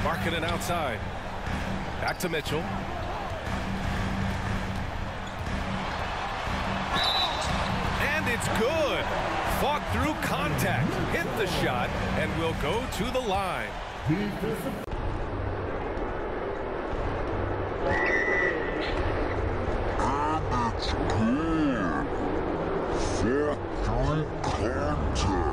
Marking it outside. Back to Mitchell. And it's good. Fought through contact. Hit the shot and will go to the line. And it's good. Fought through contact.